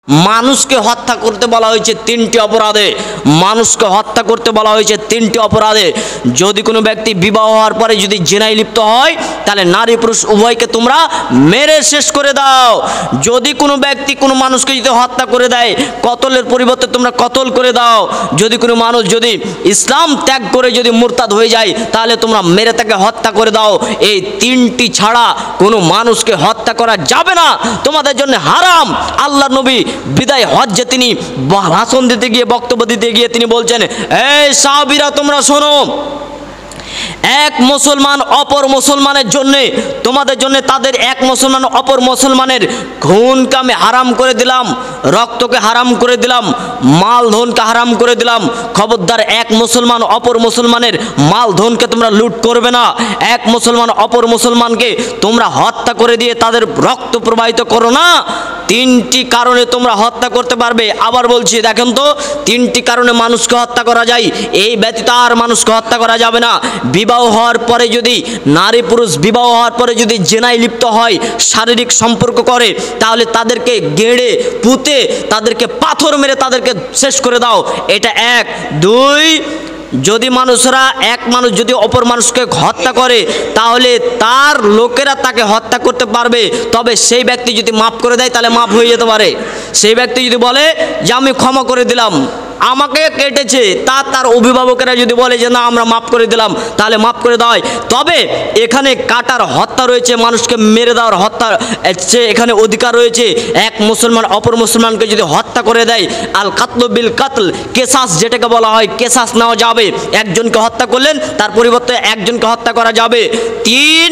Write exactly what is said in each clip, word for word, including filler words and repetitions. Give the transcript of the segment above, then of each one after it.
মানুষকে হত্যা করতে বলা হয়েছে তিনটি অপরাধে। মানুষকে হত্যা করতে বলা হয়েছে তিনটি অপরাধে। যদি কোনো ব্যক্তি বিবাহ হওয়ার পরে যদি জিনায় লিপ্ত হয় তাহলে নারী পুরুষ উভয়কে তোমরা মেরে শেষ করে দাও। যদি কোনো ব্যক্তি কোনো মানুষকে যদি হত্যা করে দেয়, কতলের পরিবর্তে তোমরা কতল করে দাও। যদি কোনো মানুষ যদি ইসলাম ত্যাগ করে যদি মুরতাদ হয়ে যায় তাহলে তোমরা মেরে তাকে হত্যা করে দাও। এই তিনটি ছাড়া কোনো মানুষকে হত্যা করা যাবে না, তোমাদের জন্য হারাম। আল্লাহ নবী বিদায় হজ্জে তিনি ভাষণ দিতে গিয়ে বক্তব্য দিতে গিয়ে তিনি বলছেন, এই সাহাবীরা তোমরা শোনো, এক মুসলমান অপর মুসলমানের জন্যে তোমাদের জন্য তাদের এক মুসলমান অপর মুসলমানের খুনকে আমি হারাম করে দিলাম, রক্তকে হারাম করে দিলাম, মাল ধনকে হারাম করে দিলাম। খবরদার এক মুসলমান অপর মুসলমানের মাল ধনকে তোমরা লুট করবে না। এক মুসলমান অপর মুসলমানকে তোমরা হত্যা করে দিয়ে তাদের রক্ত প্রবাহিত করো না। তিনটি কারণে তোমরা হত্যা করতে পারবে। আবার বলছি, দেখেন তো, তিনটি কারণে মানুষকে হত্যা করা যায়, এই ব্যতীত আর মানুষকে হত্যা করা যাবে না। বিবাহ হওয়ার পরে যদি নারী পুরুষ বিবাহ হওয়ার পরে যদি জেনায় লিপ্ত হয়, শারীরিক সম্পর্ক করে, তাহলে তাদেরকে গেড়ে পুঁতে তাদেরকে পাথর মেরে তাদেরকে শেষ করে দাও। এটা এক। দুই, যদি মানুষরা এক মানুষ যদি অপর মানুষকে হত্যা করে তাহলে তার লোকেরা তাকে হত্যা করতে পারবে, তবে সেই ব্যক্তি যদি মাফ করে দেয় তাহলে মাফ হয়ে যেতে পারে। সেই ব্যক্তি যদি বলে যে আমি ক্ষমা করে দিলাম, আমাকে কেটেছে, তা তার অভিভাবকেরা যদি বলে যে না আমরা মাফ করে দিলাম, তাহলে মাফ করে দেওয়া হয়। তবে এখানে কাটার হত্যা রয়েছে, মানুষকে মেরে দেওয়ার হত্যা সে এখানে অধিকার রয়েছে। এক মুসলমান অপর মুসলমানকে যদি হত্যা করে দেয়, আল কাতল বিল কাতল, কেসাস যেটাকে বলা হয়, কেসাস নেওয়া যাবে। একজনকে হত্যা করলেন, তার পরিবর্তে একজনকে হত্যা করা যাবে। তিন,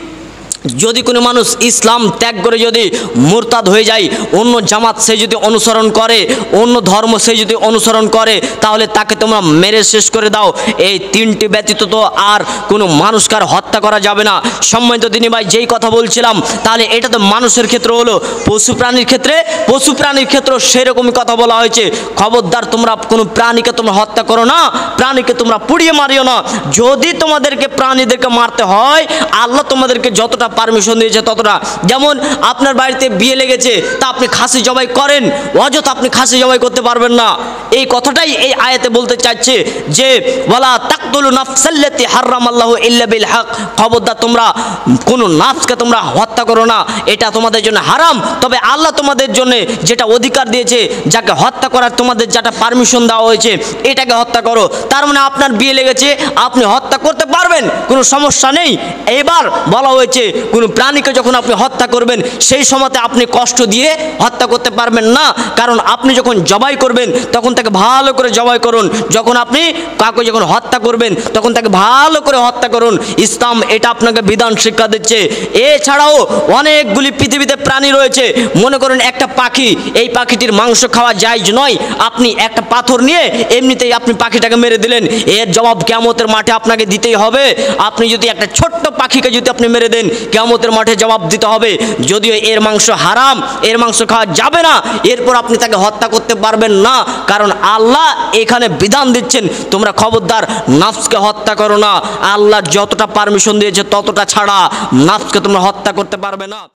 যদি কোনো মানুষ ইসলাম ত্যাগ করে যদি মুরতাদ হয়ে যায়, অন্য জামাত সে যদি অনুসরণ করে, অন্য ধর্ম সে যদি অনুসরণ করে, তাহলে তাকে তোমরা মেরে শেষ করে দাও। এই তিনটি ব্যতীত তো আর কোনো মানুষকে আর হত্যা করা যাবে না। সম্মানিত দিনী ভাই, যেই কথা বলছিলাম, তাহলে এটা তো মানুষের ক্ষেত্রে হলো। পশু প্রাণীর ক্ষেত্রে পশু প্রাণীর ক্ষেত্রেও সেরকমই কথা বলা হয়েছে। খবরদার তোমরা কোনো প্রাণীকে তোমরা হত্যা করো না, প্রাণীকে তোমরা পুড়িয়ে মারিও না। যদি তোমাদেরকে প্রাণীদেরকে মারতে হয়, আল্লাহ তোমাদেরকে যতটা পারমিশন দিয়েছে ততটা। যেমন আপনার বাড়িতে বিয়ে লেগেছে, তা আপনি খাসি জবাই করেন, অযথা আপনি খাসি জবাই করতে পারবেন না। এই কথাটাই এই আয়াতে বলতে চাচ্ছে যে ওয়ালা তাকতুলু নাফসাল্লাতী হারামাল্লাহু ইল্লা বিল হক, খবরদার তোমরা কোনো নাফসকে তোমরা হত্যা করো না, এটা তোমাদের জন্য হারাম। তবে আল্লাহ তোমাদের জন্য যেটা অধিকার দিয়েছে, যাকে হত্যা করার তোমাদের যেটা পারমিশন দেওয়া হয়েছে, এটাকে হত্যা করো। তার মানে আপনার বিয়ে লেগেছে, আপনি হত্যা করতে পারবেন, কোনো সমস্যা নেই। এবার বলা হয়েছে কোনো প্রাণীকে যখন আপনি হত্যা করবেন, সেই সময়তে আপনি কষ্ট দিয়ে হত্যা করতে পারবেন না। কারণ আপনি যখন জবাই করবেন তখন তাকে ভালো করে জবাই করুন, যখন আপনি কাউকে যখন হত্যা করবেন তখন তাকে ভালো করে হত্যা করুন। ইসলাম এটা আপনাকে বিধান শিক্ষা দিচ্ছে। এছাড়াও অনেকগুলি পৃথিবীতে প্রাণী রয়েছে। মনে করুন একটা পাখি, এই পাখিটির মাংস খাওয়া জায়েজ নয়, আপনি একটা পাথর নিয়ে এমনিতেই আপনি পাখিটাকে মেরে দিলেন, এর জবাব কিয়ামতের মাঠে আপনাকে দিতেই হবে। আপনি যদি একটা ছোট্ট পাখিকে যদি আপনি মেরে দেন, কিয়ামতের মাঠে জবাব দিতে হবে। যদিও এর মাংস হারাম, এর মাংস খাওয়া যাবে না, এরপর আপনি তাকে হত্যা করতে পারবেন না। কারণ আল্লাহ এখানে বিধান দিচ্ছেন, তোমরা খবরদার নাফসকে হত্যা করো না। আল্লাহ যতটা পারমিশন দিয়েছে ততটা ছাড়া নাফসকে তোমরা হত্যা করতে পারবে না।